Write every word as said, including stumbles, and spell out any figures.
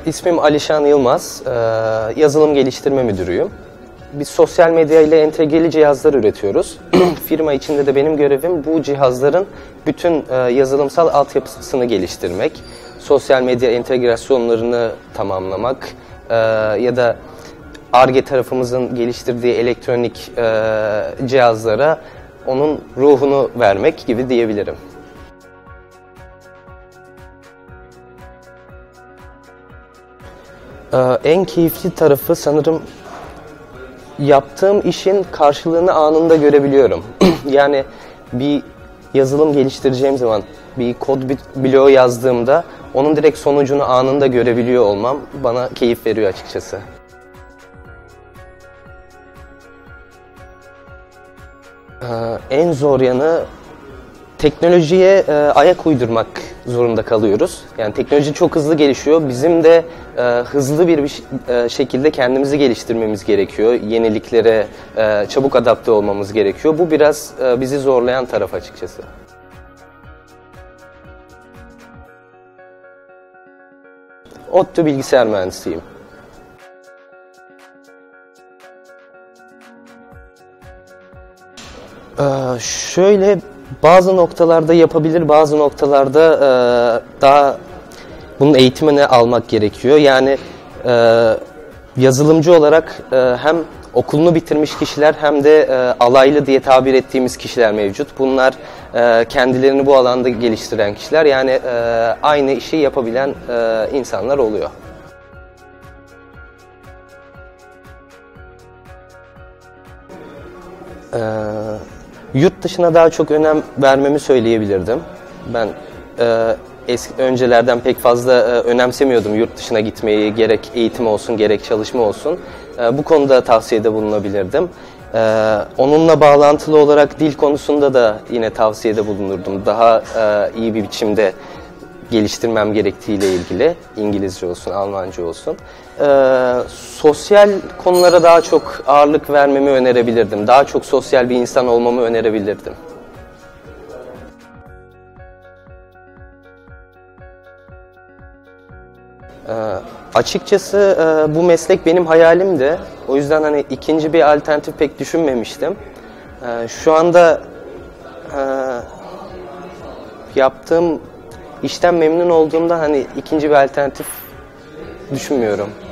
İsmim Alişan Yılmaz, yazılım geliştirme müdürüyüm. Biz sosyal medya ile entegreli cihazlar üretiyoruz. Firma içinde de benim görevim bu cihazların bütün yazılımsal altyapısını geliştirmek, sosyal medya entegrasyonlarını tamamlamak ya da Ar-Ge tarafımızın geliştirdiği elektronik cihazlara onun ruhunu vermek gibi diyebilirim. En keyifli tarafı sanırım yaptığım işin karşılığını anında görebiliyorum. Yani bir yazılım geliştireceğim zaman, bir kod bloğu yazdığımda onun direkt sonucunu anında görebiliyor olmam bana keyif veriyor açıkçası. En zor yanı teknolojiye e, ayak uydurmak zorunda kalıyoruz. Yani teknoloji çok hızlı gelişiyor. Bizim de e, hızlı bir, bir e, şekilde kendimizi geliştirmemiz gerekiyor. Yeniliklere e, çabuk adapte olmamız gerekiyor. Bu biraz e, bizi zorlayan taraf açıkçası. ODTÜ bilgisayar mühendisiyim. Ee, şöyle bazı noktalarda yapabilir, bazı noktalarda e, daha bunun eğitimini almak gerekiyor. Yani e, yazılımcı olarak e, hem okulunu bitirmiş kişiler hem de e, alaylı diye tabir ettiğimiz kişiler mevcut. Bunlar e, kendilerini bu alanda geliştiren kişiler. Yani e, aynı işi yapabilen e, insanlar oluyor. Ee, Yurt dışına daha çok önem vermemi söyleyebilirdim. Ben e, eski öncelerden pek fazla e, önemsemiyordum yurt dışına gitmeyi, gerek eğitim olsun gerek çalışma olsun. E, bu konuda tavsiyede bulunabilirdim. E, onunla bağlantılı olarak dil konusunda da yine tavsiyede bulunurdum. Daha e, iyi bir biçimde geliştirmem gerektiğiyle ilgili, İngilizce olsun, Almanca olsun. Ee, sosyal konulara daha çok ağırlık vermemi önerebilirdim. Daha çok sosyal bir insan olmamı önerebilirdim. Ee, açıkçası e, bu meslek benim hayalimdi. O yüzden hani ikinci bir alternatif pek düşünmemiştim. Ee, şu anda e, yaptığım işten memnun olduğumda hani ikinci bir alternatif düşünmüyorum.